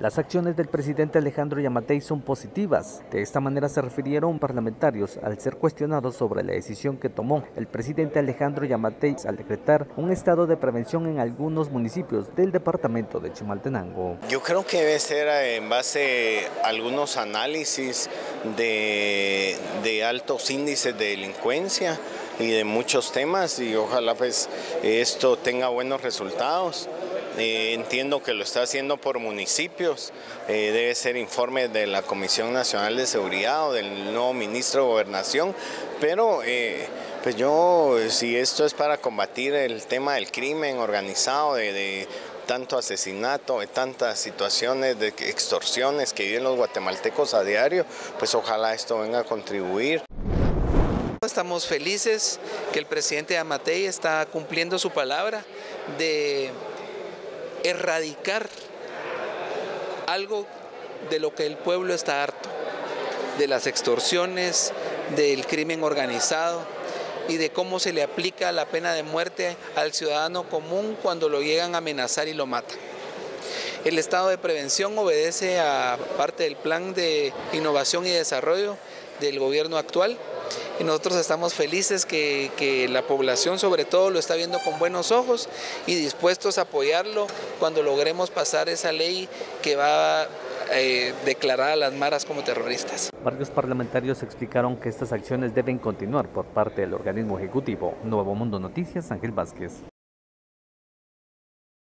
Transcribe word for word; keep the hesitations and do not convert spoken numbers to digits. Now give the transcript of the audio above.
Las acciones del presidente Alejandro Yamatei son positivas. De esta manera se refirieron parlamentarios al ser cuestionados sobre la decisión que tomó el presidente Alejandro Yamatei al decretar un estado de prevención en algunos municipios del departamento de Chimaltenango. Yo creo que debe ser en base a algunos análisis de, de altos índices de delincuencia y de muchos temas, y ojalá pues esto tenga buenos resultados. Eh, entiendo que lo está haciendo por municipios, eh, debe ser informe de la Comisión Nacional de Seguridad o del nuevo ministro de Gobernación, pero eh, pues yo, si esto es para combatir el tema del crimen organizado, de, de tanto asesinato, de tantas situaciones de extorsiones que viven los guatemaltecos a diario, pues ojalá esto venga a contribuir. Estamos felices que el presidente Yamatei está cumpliendo su palabra de erradicar algo de lo que el pueblo está harto, de las extorsiones, del crimen organizado y de cómo se le aplica la pena de muerte al ciudadano común cuando lo llegan a amenazar y lo matan. El estado de prevención obedece a parte del plan de innovación y desarrollo del gobierno actual, y nosotros estamos felices que, que la población sobre todo lo está viendo con buenos ojos y dispuestos a apoyarlo cuando logremos pasar esa ley que va a eh, declarar a las maras como terroristas. Varios parlamentarios explicaron que estas acciones deben continuar por parte del organismo ejecutivo. Nuevo Mundo Noticias, Ángel Vázquez.